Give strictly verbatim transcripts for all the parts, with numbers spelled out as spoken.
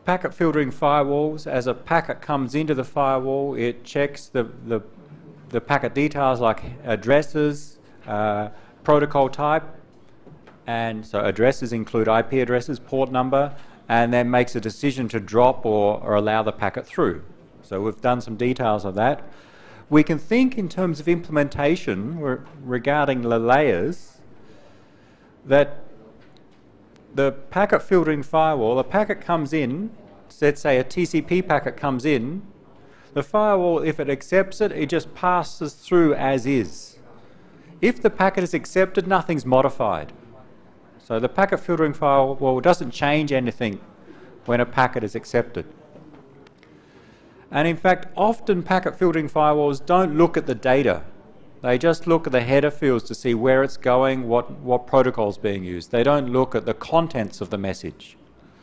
packet filtering firewalls, as a packet comes into the firewall, it checks the, the, the packet details like addresses, uh, protocol type, and so addresses include I P addresses, port number, and then makes a decision to drop or, or allow the packet through. So we've done some details of that. We can think in terms of implementation regarding the layers, that the packet filtering firewall, a packet comes in, let's say a T C P packet comes in, the firewall, if it accepts it, it just passes through as is. If the packet is accepted, nothing's modified. So the packet filtering firewall doesn't change anything when a packet is accepted. And in fact, often packet filtering firewalls don't look at the data. They just look at the header fields to see where it's going, what, what protocol is being used. They don't look at the contents of the message.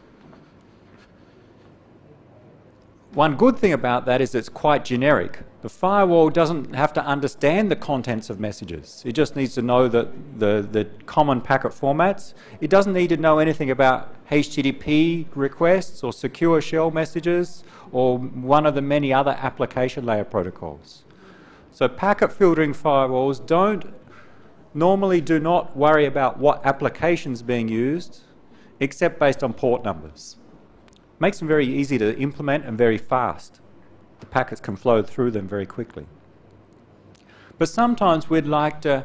One good thing about that is it's quite generic. The firewall doesn't have to understand the contents of messages. It just needs to know the, the, the common packet formats. It doesn't need to know anything about H T T P requests or secure shell messages or one of the many other application layer protocols. So packet filtering firewalls don't normally do not worry about what applications being used except based on port numbers. Makes them very easy to implement and very fast. The packets can flow through them very quickly. But sometimes we'd like to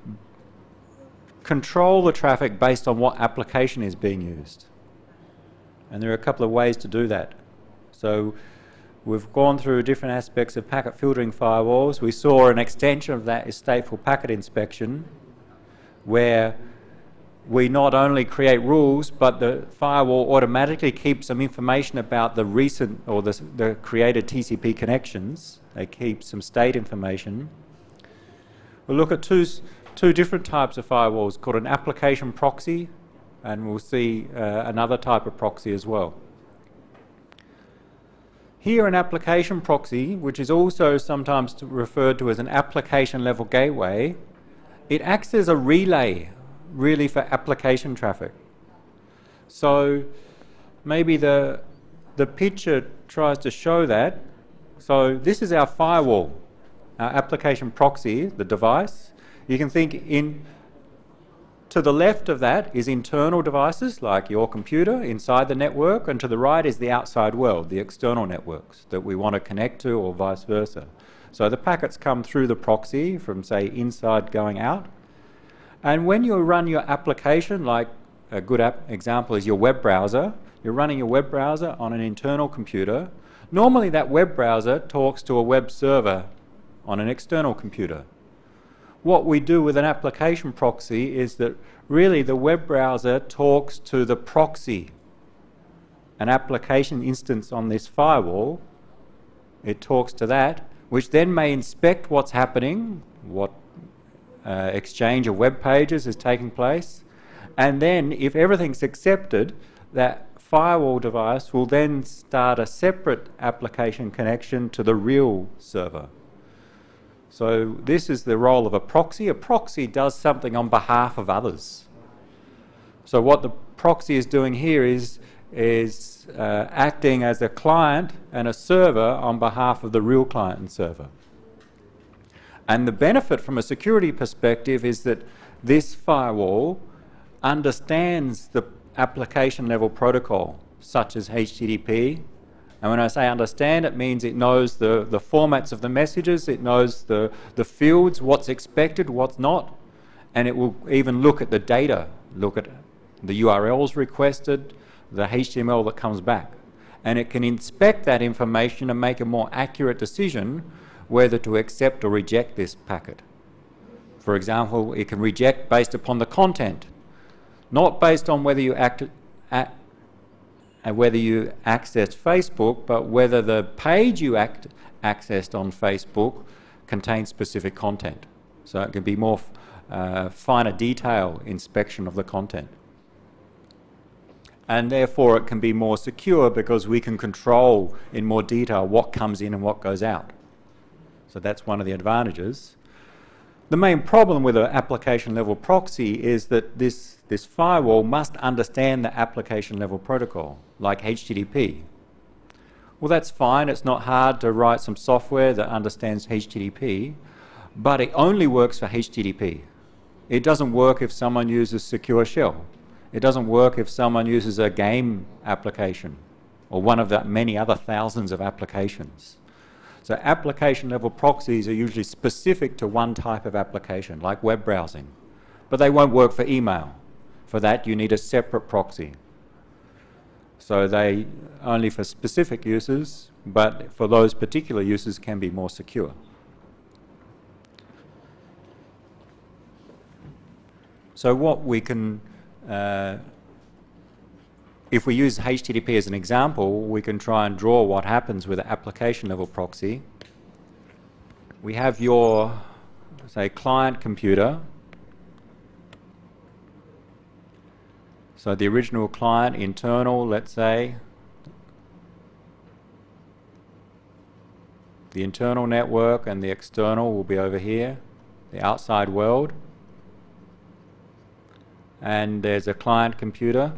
control the traffic based on what application is being used. And there are a couple of ways to do that. So we've gone through different aspects of packet filtering firewalls. We saw an extension of that is stateful packet inspection, where we not only create rules, but the firewall automatically keeps some information about the recent or the, the created T C P connections. They keep some state information. We'll look at two, two different types of firewalls called an application proxy, and we'll see uh, another type of proxy as well. Here, an application proxy, which is also sometimes referred to as an application level gateway, it acts as a relay really for application traffic. So maybe the, the picture tries to show that. So this is our firewall, our application proxy, the device. You can think in to the left of that is internal devices like your computer inside the network, and to the right is the outside world, the external networks that we want to connect to, or vice versa. So the packets come through the proxy from, say, inside going out. And when you run your application, like a good app example is your web browser, you're running your web browser on an internal computer. Normally that web browser talks to a web server on an external computer. What we do with an application proxy is that really the web browser talks to the proxy, an application instance on this firewall. It talks to that, which then may inspect what's happening, what Uh, exchange of web pages is taking place, and then if everything's accepted, that firewall device will then start a separate application connection to the real server. So this is the role of a proxy. A proxy does something on behalf of others. So what the proxy is doing here is, is uh, acting as a client and a server on behalf of the real client and server. And the benefit from a security perspective is that this firewall understands the application level protocol, such as H T T P. And when I say understand, it means it knows the, the formats of the messages, it knows the, the fields, what's expected, what's not, and it will even look at the data, look at the U R Ls requested, the H T M L that comes back. And it can inspect that information and make a more accurate decision whether to accept or reject this packet. For example, it can reject based upon the content, not based on whether you act at, uh, whether you accessed Facebook, but whether the page you act, accessed on Facebook contains specific content. So it can be more uh, finer detail inspection of the content. And therefore it can be more secure because we can control in more detail what comes in and what goes out. So that's one of the advantages. The main problem with an application level proxy is that this, this firewall must understand the application level protocol, like H T T P. Well, that's fine. It's not hard to write some software that understands H T T P, but it only works for H T T P. It doesn't work if someone uses secure shell. It doesn't work if someone uses a game application or one of the many other thousands of applications. So application level proxies are usually specific to one type of application, like web browsing, but they won't work for email. For that, you need a separate proxy. So they only for specific uses, but for those particular uses can be more secure. So what we can, uh, if we use H T T P as an example, we can try and draw what happens with an application level proxy. We have your, say, client computer. So the original client, internal, let's say. The internal network and the external will be over here, the outside world. And there's a client computer.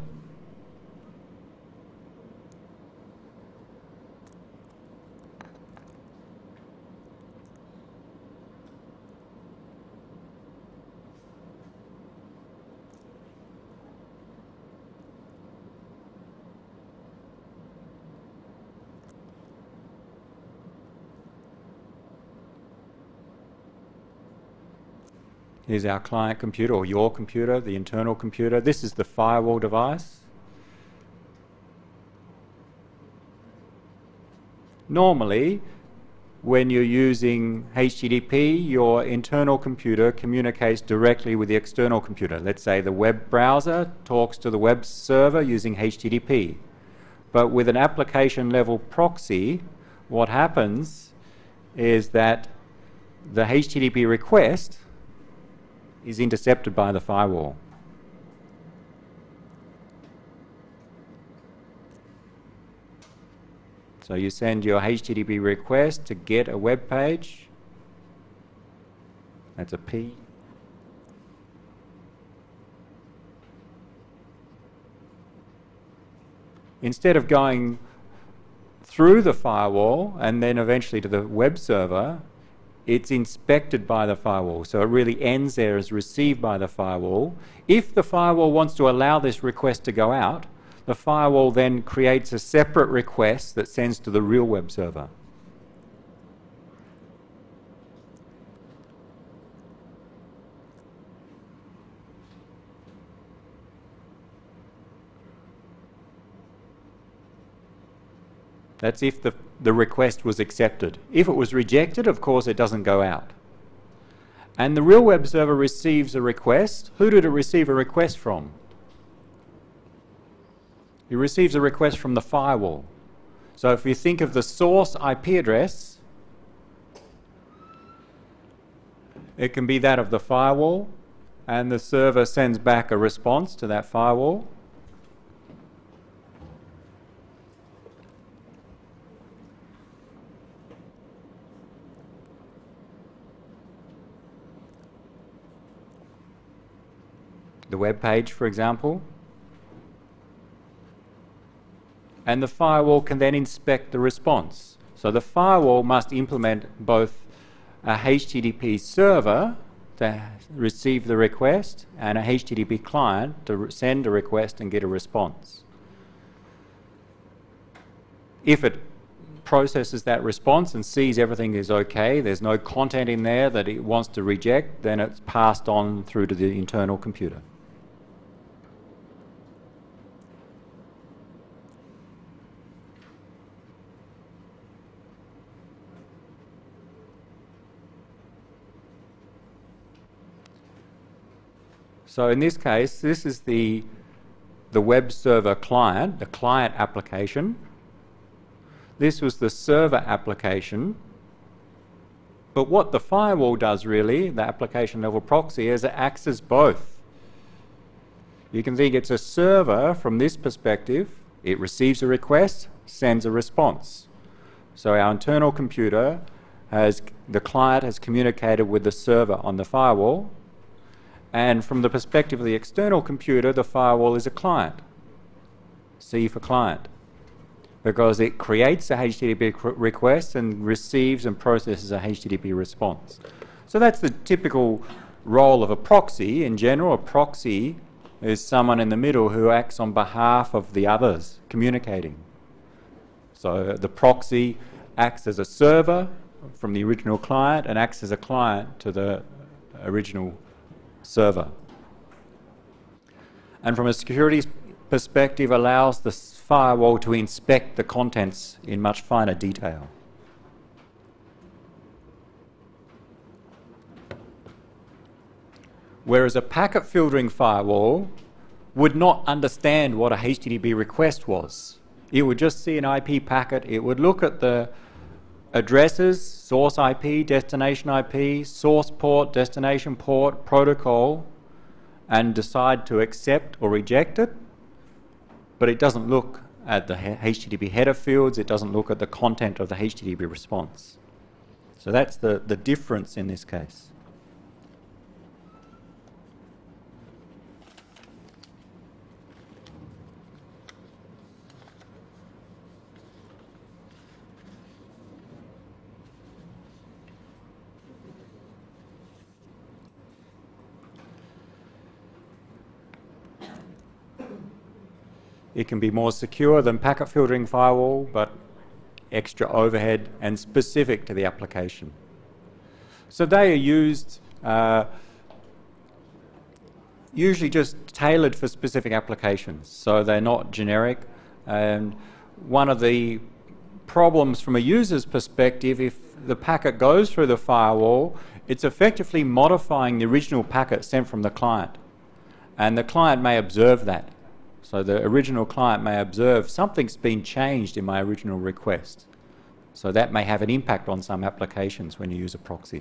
Here's our client computer, or your computer, the internal computer. This is the firewall device. Normally, when you're using H T T P, your internal computer communicates directly with the external computer. Let's say the web browser talks to the web server using H T T P. But with an application level proxy, what happens is that the H T T P request is intercepted by the firewall. So you send your H T T P request to get a web page. That's a P. Instead of going through the firewall and then eventually to the web server, it's inspected by the firewall. So it really ends there as received by the firewall. If the firewall wants to allow this request to go out, the firewall then creates a separate request that sends to the real web server. That's if the, the request was accepted. If it was rejected, of course, it doesn't go out. And the real web server receives a request. Who did it receive a request from? It receives a request from the firewall. So if you think of the source I P address, it can be that of the firewall, and the server sends back a response to that firewall. The web page, for example. And the firewall can then inspect the response. So the firewall must implement both a H T T P server to receive the request and a H T T P client to send a request and get a response. If it processes that response and sees everything is okay, there's no content in there that it wants to reject, then it's passed on through to the internal computer. So in this case, this is the, the web server client, the client application. This was the server application. But what the firewall does really, the application level proxy, is it acts as both. You can think it's a server from this perspective. It receives a request, sends a response. So our internal computer has, the client has communicated with the server on the firewall, and from the perspective of the external computer, the firewall is a client, C for client, because it creates a H T T P request and receives and processes a H T T P response. So that's the typical role of a proxy. In general, a proxy is someone in the middle who acts on behalf of the others communicating. So the proxy acts as a server from the original client and acts as a client to the original server. And from a security perspective, allows the firewall to inspect the contents in much finer detail. Whereas a packet filtering firewall would not understand what a H T T P request was. It would just see an I P packet, it would look at the addresses, source I P, destination I P, source port, destination port, protocol, and decide to accept or reject it. But it doesn't look at the H T T P header fields, it doesn't look at the content of the H T T P response. So that's the, the difference in this case. It can be more secure than packet filtering firewall, but extra overhead and specific to the application. So they are used uh, usually just tailored for specific applications, so they're not generic. And one of the problems from a user's perspective, if the packet goes through the firewall, it's effectively modifying the original packet sent from the client. And the client may observe that. So the original client may observe something's been changed in my original request. So that may have an impact on some applications when you use a proxy.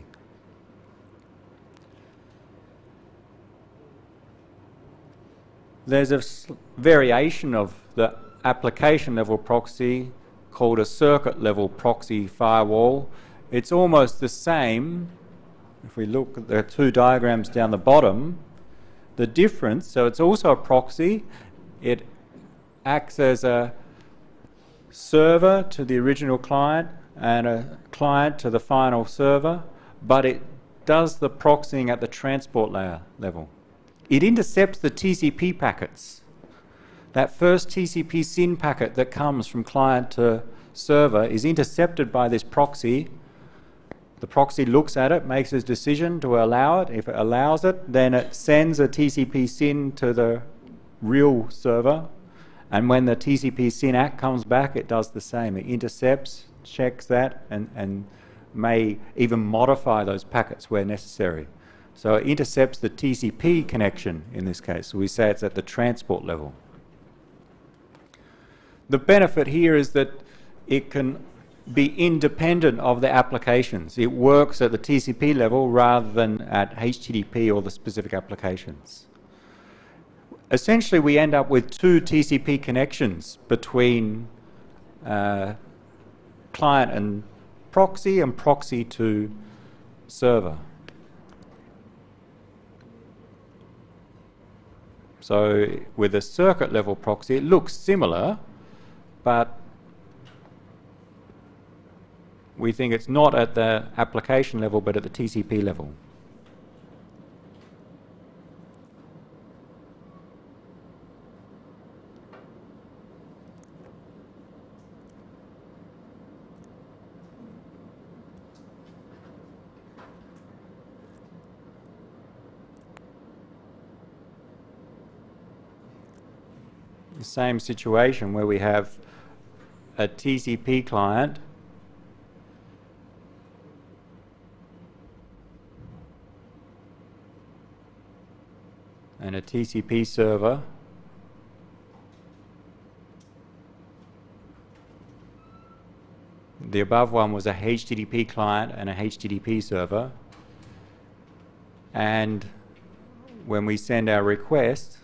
There's a variation of the application level proxy called a circuit level proxy firewall. It's almost the same. If we look at the two diagrams down the bottom, the difference, so it's also a proxy. It acts as a server to the original client and a client to the final server, but it does the proxying at the transport layer level. It intercepts the T C P packets. That first T C P S Y N packet that comes from client to server is intercepted by this proxy. The proxy looks at it, makes a decision to allow it. If it allows it, then it sends a T C P S Y N to the real server, and when the T C P S Y N A C K comes back, it does the same. It intercepts, checks that, and, and may even modify those packets where necessary. So it intercepts the T C P connection in this case. So we say it's at the transport level. The benefit here is that it can be independent of the applications. It works at the T C P level rather than at H T T P or the specific applications. Essentially, we end up with two T C P connections between uh, client and proxy and proxy to server. So with a circuit level proxy, it looks similar, but we think it's not at the application level, but at the T C P level. The same situation where we have a T C P client and a T C P server. The above one was a H T T P client and a H T T P server. And when we send our request,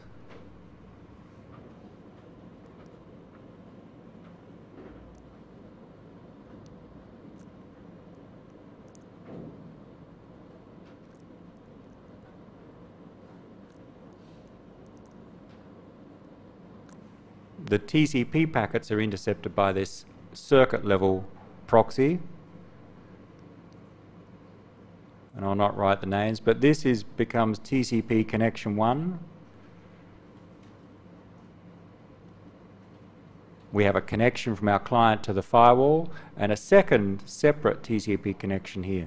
the T C P packets are intercepted by this circuit level proxy. And I'll not write the names, but this is becomes T C P connection one. We have a connection from our client to the firewall and a second separate T C P connection here.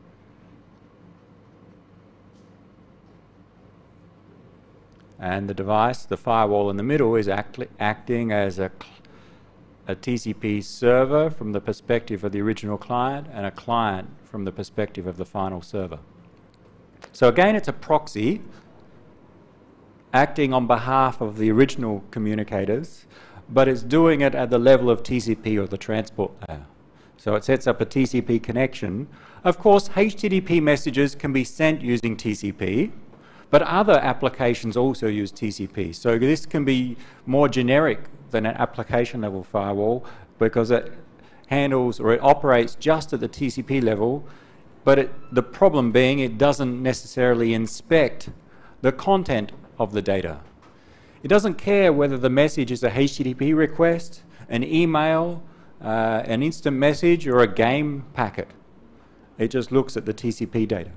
And the device, the firewall in the middle, is act acting as a, a T C P server from the perspective of the original client and a client from the perspective of the final server. So again, it's a proxy acting on behalf of the original communicators, but it's doing it at the level of T C P or the transport layer. So it sets up a T C P connection. Of course, H T T P messages can be sent using T C P, but other applications also use T C P. So this can be more generic than an application level firewall because it handles or it operates just at the T C P level, but it, the problem being it doesn't necessarily inspect the content of the data. It doesn't care whether the message is a H T T P request, an email, uh, an instant message, or a game packet. It just looks at the T C P data.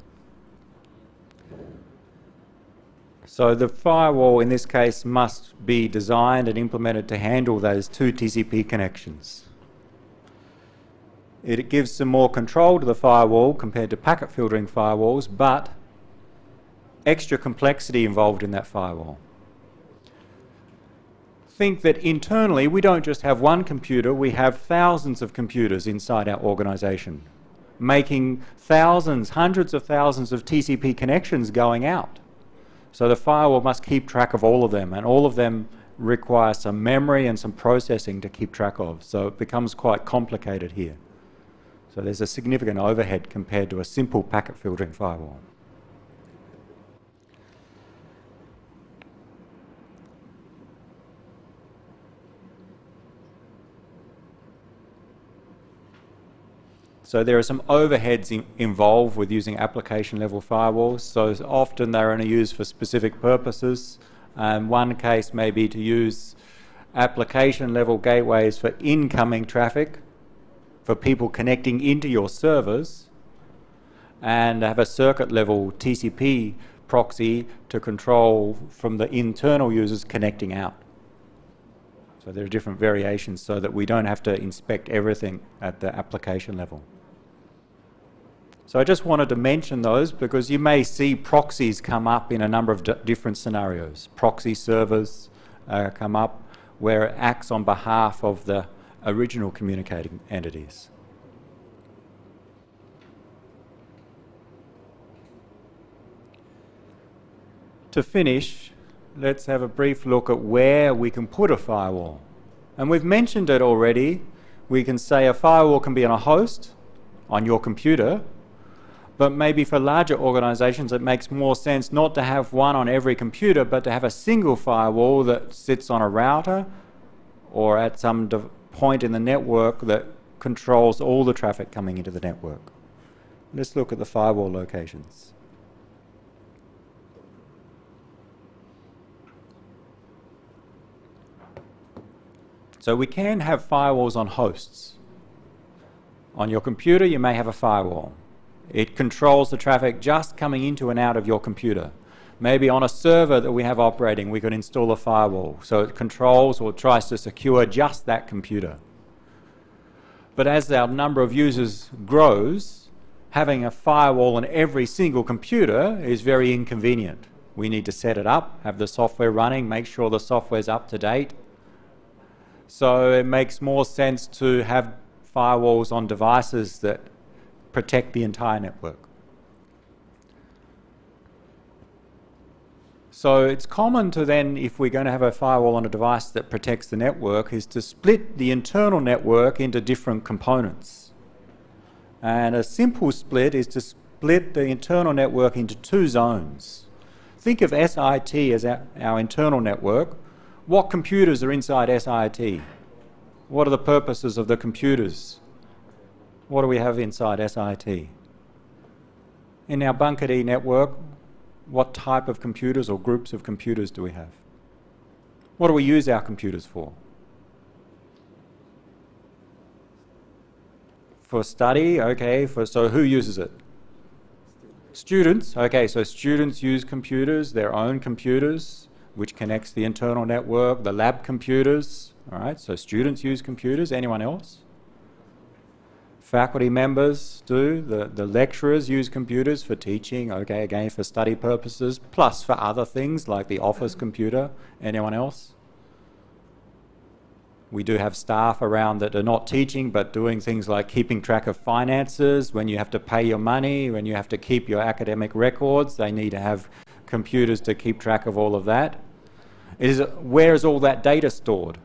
So the firewall in this case must be designed and implemented to handle those two T C P connections. It gives some more control to the firewall compared to packet filtering firewalls, but extra complexity involved in that firewall. Think that internally we don't just have one computer, we have thousands of computers inside our organization, making thousands, hundreds of thousands of T C P connections going out. So the firewall must keep track of all of them, and all of them require some memory and some processing to keep track of. So it becomes quite complicated here. So there's a significant overhead compared to a simple packet filtering firewall. So there are some overheads in, involved with using application level firewalls. So often they're only used for specific purposes. Um, one case may be to use application level gateways for incoming traffic, for people connecting into your servers, and have a circuit level T C P proxy to control from the internal users connecting out. So there are different variations so that we don't have to inspect everything at the application level. So I just wanted to mention those because you may see proxies come up in a number of different scenarios. Proxy servers uh, come up where it acts on behalf of the original communicating entities. To finish, let's have a brief look at where we can put a firewall. And we've mentioned it already. We can say a firewall can be on a host, on your computer, but maybe for larger organizations it makes more sense not to have one on every computer, but to have a single firewall that sits on a router or at some point in the network that controls all the traffic coming into the network. Let's look at the firewall locations. So we can have firewalls on hosts. On your computer you may have a firewall. It controls the traffic just coming into and out of your computer. Maybe on a server that we have operating we could install a firewall so it controls or tries to secure just that computer. But as our number of users grows, having a firewall on every single computer is very inconvenient. We need to set it up, have the software running, make sure the software's up to date. So it makes more sense to have firewalls on devices that protect the entire network. So it's common to then, if we're going to have a firewall on a device that protects the network, is to split the internal network into different components. And a simple split is to split the internal network into two zones. Think of S I T as our, our internal network. What computers are inside S I T? What are the purposes of the computers? What do we have inside S I T? In our Bunker D network, what type of computers or groups of computers do we have? What do we use our computers for? For study, okay, for, so who uses it? Students, okay, so students use computers, their own computers, which connects the internal network, the lab computers, all right, so students use computers. Anyone else? Faculty members do, the, the lecturers use computers for teaching, okay, again for study purposes, plus for other things like the office computer. Anyone else? We do have staff around that are not teaching but doing things like keeping track of finances. When you have to pay your money, when you have to keep your academic records, they need to have computers to keep track of all of that. It is, where is all that data stored?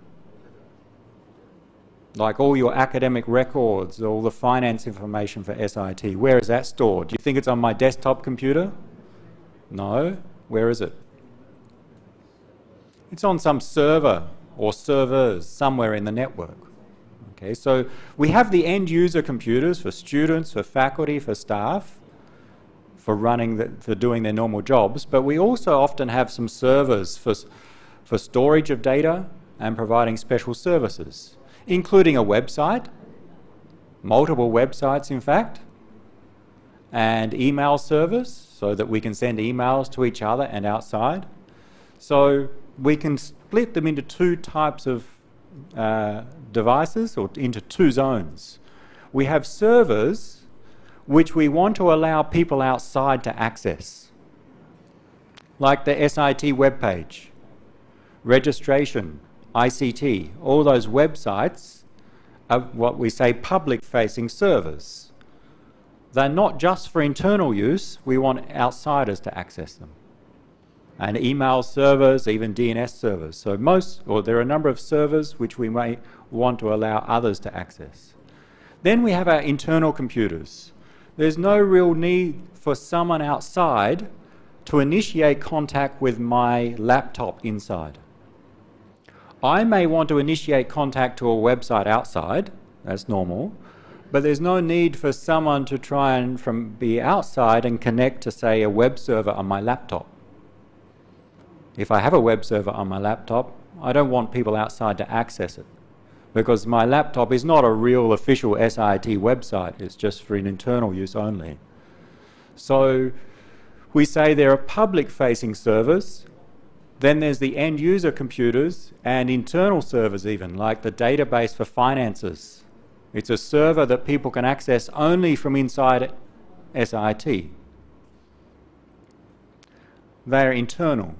Like all your academic records, all the finance information for S I T, where is that stored? Do you think it's on my desktop computer? No. Where is it? It's on some server or servers somewhere in the network. Okay, so we have the end user computers for students, for faculty, for staff, for running, the, for doing their normal jobs, but we also often have some servers for, for storage of data and providing special services, including a website, multiple websites in fact, and email service so that we can send emails to each other and outside. So we can split them into two types of uh, devices, or into two zones. We have servers which we want to allow people outside to access, like the S I T webpage, registration, I C T, all those websites are what we say public-facing servers. They're not just for internal use, we want outsiders to access them. And email servers, even D N S servers. So most, or there are a number of servers which we may want to allow others to access. Then we have our internal computers. There's no real need for someone outside to initiate contact with my laptop inside. I may want to initiate contact to a website outside, that's normal, but there's no need for someone to try and from be outside and connect to, say, a web server on my laptop. If I have a web server on my laptop, I don't want people outside to access it, because my laptop is not a real official S I T website, it's just for an internal use only. So we say there are public-facing servers, then there's the end-user computers and internal servers even, like the database for finances. It's a server that people can access only from inside S I T. They're internal.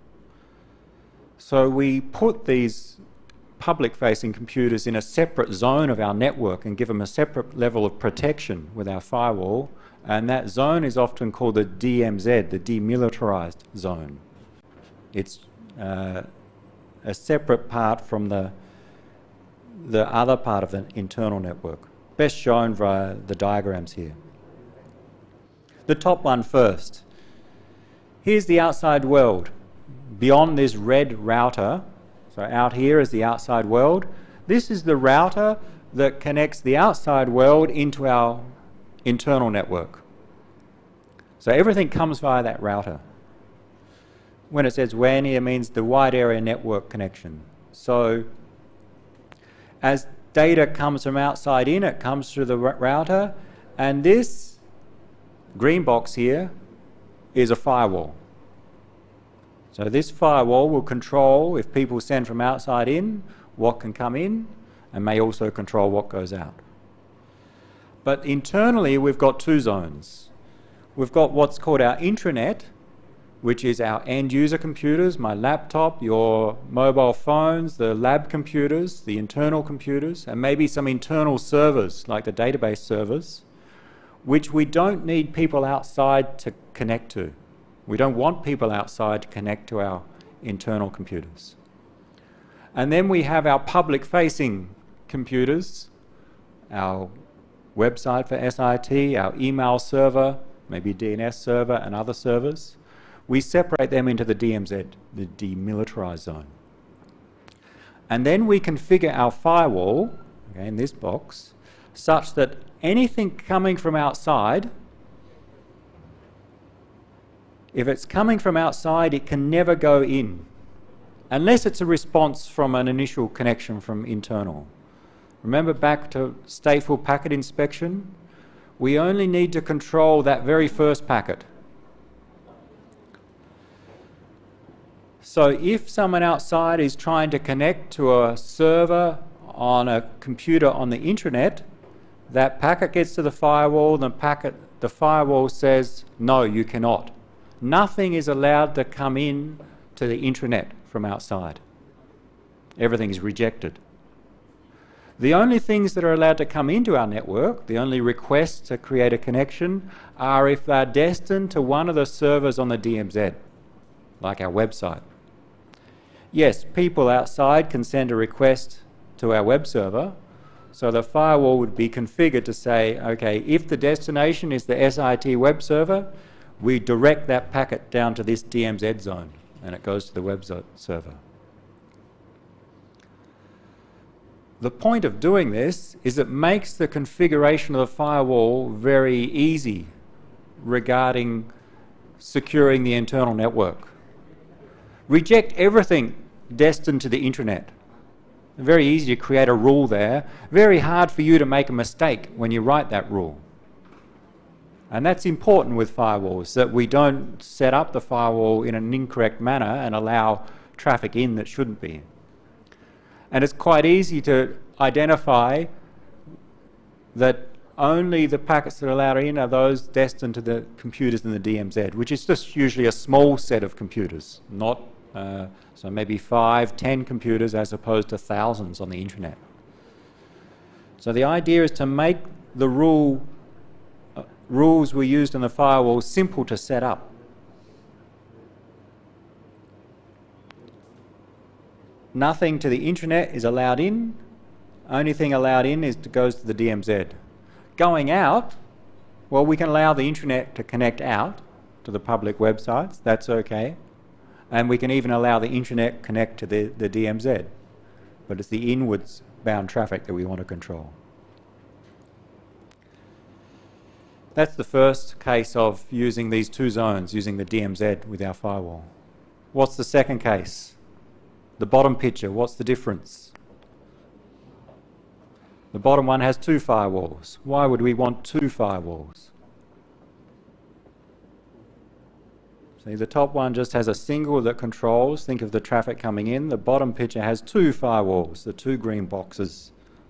So we put these public-facing computers in a separate zone of our network and give them a separate level of protection with our firewall, and that zone is often called the D M Z, the demilitarized zone. It's uh, a separate part from the, the other part of the internal network, best shown via the diagrams here. The top one first. Here's the outside world. Beyond this red router, so out here is the outside world. This is the router that connects the outside world into our internal network. So everything comes via that router. When it says W A N here, it means the wide area network connection. So as data comes from outside in, it comes through the router, and this green box here is a firewall. So this firewall will control, if people send from outside in, what can come in, and may also control what goes out. But internally, we've got two zones. We've got what's called our intranet, which is our end user computers, my laptop, your mobile phones, the lab computers, the internal computers, and maybe some internal servers, like the database servers, which we don't need people outside to connect to. We don't want people outside to connect to our internal computers. And then we have our public-facing computers, our website for S I T, our email server, maybe D N S server and other servers. We separate them into the D M Z, the demilitarized zone. And then we configure our firewall, okay, in this box, such that anything coming from outside, if it's coming from outside, it can never go in, unless it's a response from an initial connection from internal. Remember back to stateful packet inspection? We only need to control that very first packet. So if someone outside is trying to connect to a server on a computer on the intranet, that packet gets to the firewall, the packet, the firewall says, no, you cannot. Nothing is allowed to come in to the intranet from outside. Everything is rejected. The only things that are allowed to come into our network, the only requests to create a connection, are if they're destined to one of the servers on the D M Z, like our website. Yes, people outside can send a request to our web server, so the firewall would be configured to say, okay, if the destination is the S I T web server, we direct that packet down to this D M Z zone, and it goes to the web server. The point of doing this is it makes the configuration of the firewall very easy regarding securing the internal network. Reject everything destined to the intranet. Very easy to create a rule there. Very hard for you to make a mistake when you write that rule. And that's important with firewalls, that we don't set up the firewall in an incorrect manner and allow traffic in that shouldn't be. And it's quite easy to identify that only the packets that are allowed in are those destined to the computers in the D M Z, which is just usually a small set of computers, not uh, so maybe five, ten computers as opposed to thousands on the intranet. So the idea is to make the rule uh, rules we used in the firewall simple to set up. Nothing to the intranet is allowed in. Only thing allowed in is to goes to the D M Z. Going out, well, we can allow the intranet to connect out to the public websites. That's okay. And we can even allow the intranet connect to the, the D M Z. But it's the inwards bound traffic that we want to control. That's the first case of using these two zones, using the D M Z with our firewall. What's the second case? The bottom picture, what's the difference? The bottom one has two firewalls. Why would we want two firewalls? See, the top one just has a single that controls, think of the traffic coming in. The bottom picture has two firewalls, the two green boxes.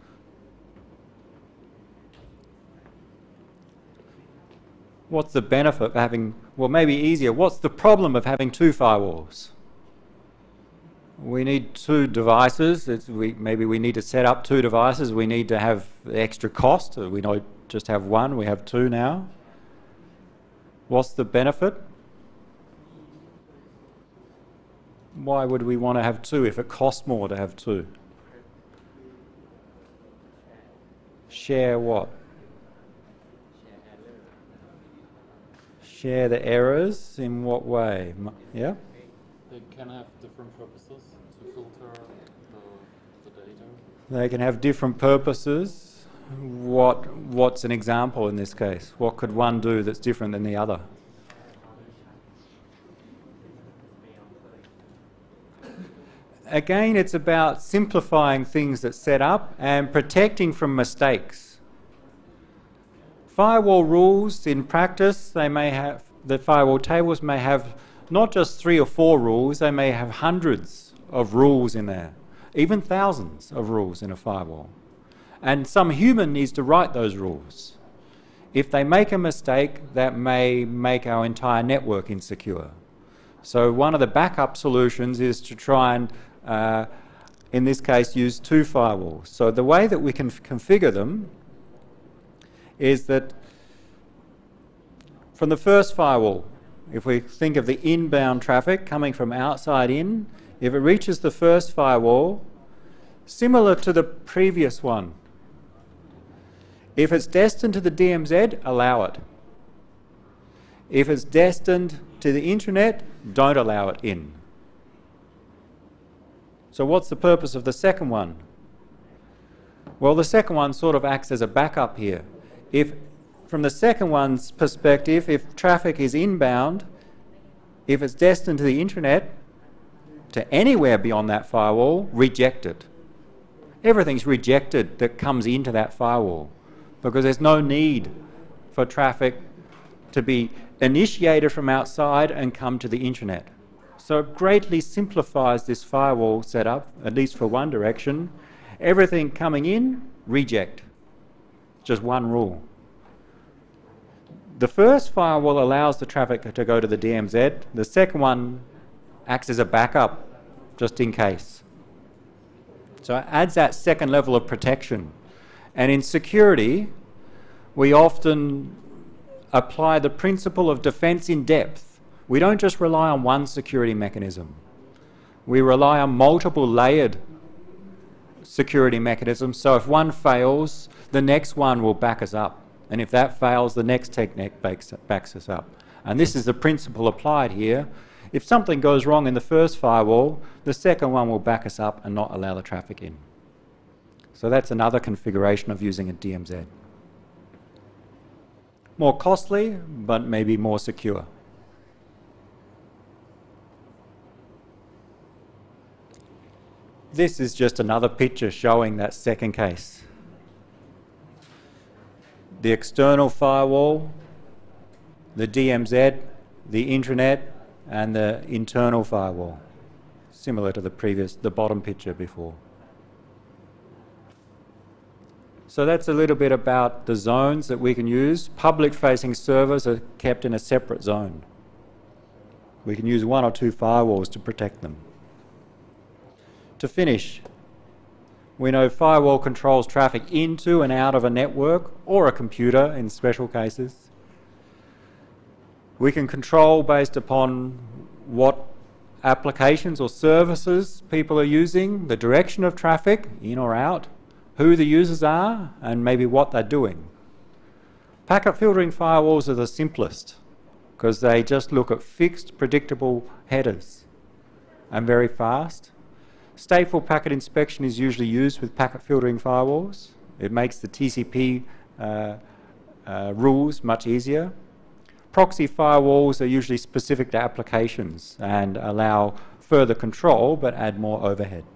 What's the benefit of having, well, maybe easier, what's the problem of having two firewalls? We need two devices. It's we, maybe we need to set up two devices. We need to have the extra cost. We don't just have one, we have two now. What's the benefit? Why would we want to have two if it costs more to have two? Share what? Share the errors in what way? Yeah? They can have different purposes to filter the, the data. They can have different purposes. What, what's an example in this case? What could one do that's different than the other? Again, it's about simplifying things that set up and protecting from mistakes. Firewall rules, in practice, they may have, the firewall tables may have not just three or four rules, they may have hundreds of rules in there, even thousands of rules in a firewall. And some human needs to write those rules. If they make a mistake, that may make our entire network insecure. So one of the backup solutions is to try and, uh, in this case, use two firewalls. So the way that we can configure them is that from the first firewall, if we think of the inbound traffic coming from outside in, if it reaches the first firewall, similar to the previous one, if it's destined to the D M Z, allow it. If it's destined to the intranet, don't allow it in. So what's the purpose of the second one? Well, the second one sort of acts as a backup here. If From the second one's perspective, if traffic is inbound, if it's destined to the intranet, to anywhere beyond that firewall, reject it. everything's rejected that comes into that firewall, because there's no need for traffic to be initiated from outside and come to the internet. So it greatly simplifies this firewall setup, at least for one direction. Everything coming in, reject. Just one rule. The first firewall allows the traffic to go to the D M Z. The second one acts as a backup, just in case. So it adds that second level of protection. And in security, we often apply the principle of defense in depth. We don't just rely on one security mechanism. We rely on multiple layered security mechanisms, so if one fails, the next one will back us up. And if that fails, the next technique backs, backs us up. And this is the principle applied here. If something goes wrong in the first firewall, the second one will back us up and not allow the traffic in. So that's another configuration of using a D M Z. More costly, but maybe more secure. This is just another picture showing that second case. The external firewall, the D M Z, the intranet, and the internal firewall, similar to the previous, the bottom picture before. So that's a little bit about the zones that we can use. Public-facing servers are kept in a separate zone. We can use one or two firewalls to protect them. To finish, we know firewall controls traffic into and out of a network or a computer in special cases. We can control based upon what applications or services people are using, the direction of traffic, in or out, who the users are, and maybe what they're doing. Packet filtering firewalls are the simplest because they just look at fixed, predictable headers and very fast. Stateful packet inspection is usually used with packet filtering firewalls. It makes the T C P uh, uh, rules much easier. Proxy firewalls are usually specific to applications and allow further control but add more overhead.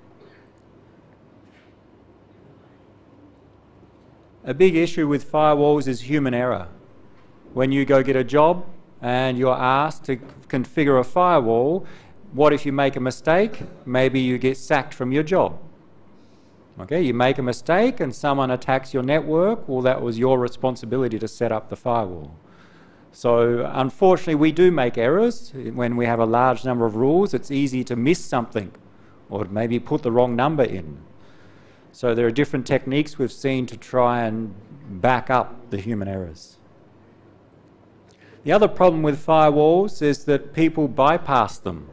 A big issue with firewalls is human error. When you go get a job and you're asked to configure a firewall, what if you make a mistake? Maybe you get sacked from your job. Okay, you make a mistake and someone attacks your network, well, that was your responsibility to set up the firewall. So unfortunately, we do make errors. When we have a large number of rules, it's easy to miss something or maybe put the wrong number in. So there are different techniques we've seen to try and back up the human errors. The other problem with firewalls is that people bypass them.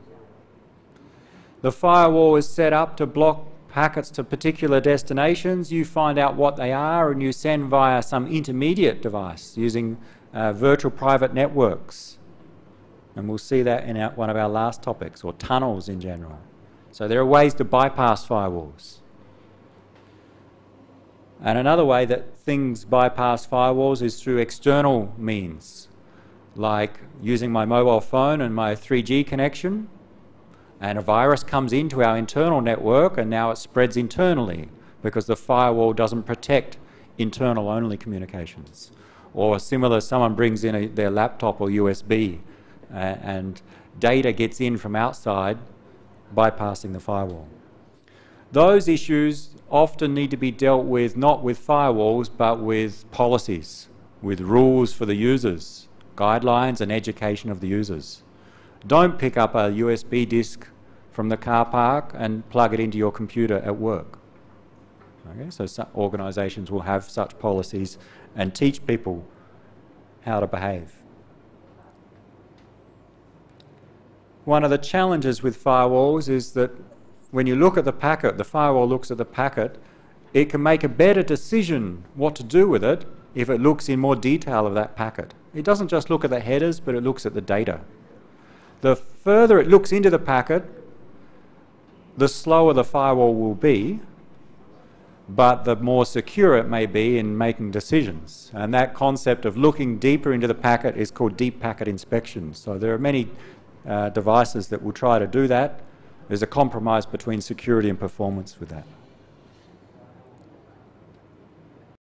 The firewall is set up to block packets to particular destinations. You find out what they are and you send via some intermediate device using uh, virtual private networks. And we'll see that in our, one of our last topics, or tunnels in general. So there are ways to bypass firewalls. And another way that things bypass firewalls is through external means, like using my mobile phone and my three G connection. And a virus comes into our internal network and now it spreads internally because the firewall doesn't protect internal only communications. Or similar, someone brings in a, their laptop or U S B uh, and data gets in from outside, bypassing the firewall. Those issues often need to be dealt with not with firewalls but with policies, with rules for the users, guidelines and education of the users. Don't pick up a U S B disk from the car park and plug it into your computer at work. Okay, so some organisations will have such policies and teach people how to behave. One of the challenges with firewalls is that when you look at the packet, the firewall looks at the packet, it can make a better decision what to do with it if it looks in more detail of that packet. It doesn't just look at the headers, but it looks at the data. The further it looks into the packet, the slower the firewall will be, but the more secure it may be in making decisions. And that concept of looking deeper into the packet is called deep packet inspection. So there are many uh, devices that will try to do that. There's a compromise between security and performance with that.